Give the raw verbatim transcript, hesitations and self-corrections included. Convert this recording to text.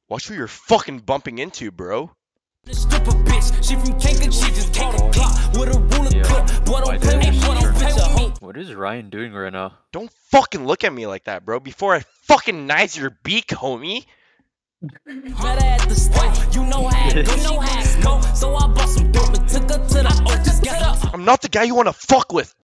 Watch who you're fucking bumping into, bro. What is Ryan doing right now? Don't fucking look at me like that, bro. Before I fucking knives your beak, homie. I'm not the guy you wanna fuck with.